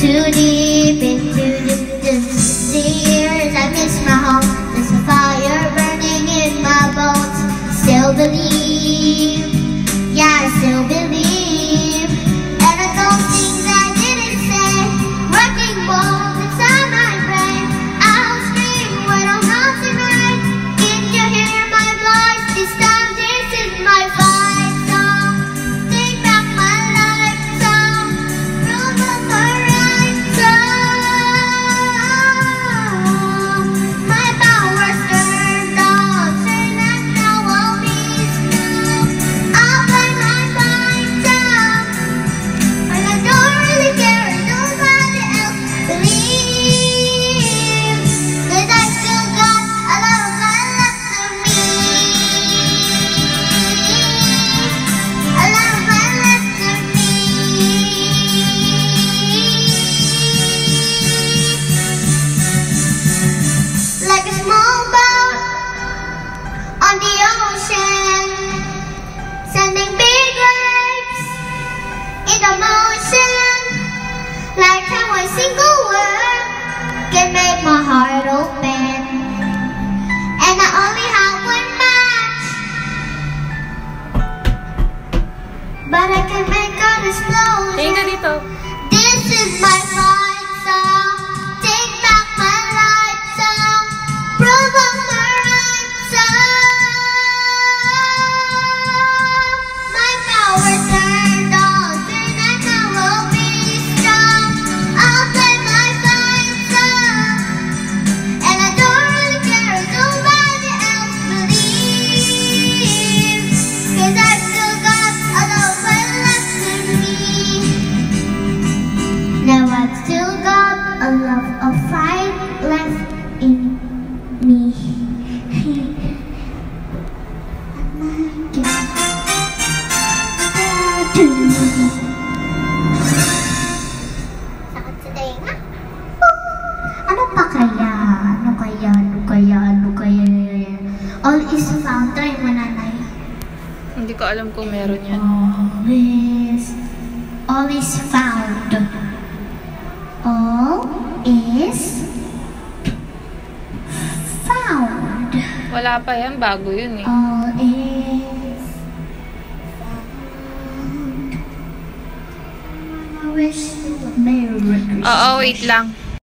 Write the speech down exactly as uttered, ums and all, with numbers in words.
too deep into the distance years. I miss my home. There's a fire burning in my bones. Still believe, yeah, I still believe. And I don't things I didn't say, working bold inside my brain. I'll scream when I'm not tonight. Can you hear my voice? This time this is my fight song. Take back my life song. Prove I'm the right song. My power's turned on. Say that now I'll be strong. I'll play my fight song. And I don't really care if nobody else believes. 'Cause I still got a lot of life left in me. A lot of life left in me. Like a small boat on the ocean, sending big waves into motion. Like how a single word can make my heart open. And I only have one match, but I can make an explosion. Tingin ka dito. This is my fight song. Take back my life song. Prove I'm the right song. My power turned on. Then I know I'll be strong. I'll play my fight song. And I don't really care if nobody else believes. 'Cause I still got a lot of fight left in me. Now I've still got a lot of fight left in me. Sakit sa tenga. Ano pa kaya? Ano kaya? Ano kaya? Ano kaya? All is found. Try mo, nanay. Hindi ko alam kung meron yan. All is, all is found. All is found. Wala pa yan. Bago yun eh. All is found. I wish you a Merry Christmas. Oo, wait lang.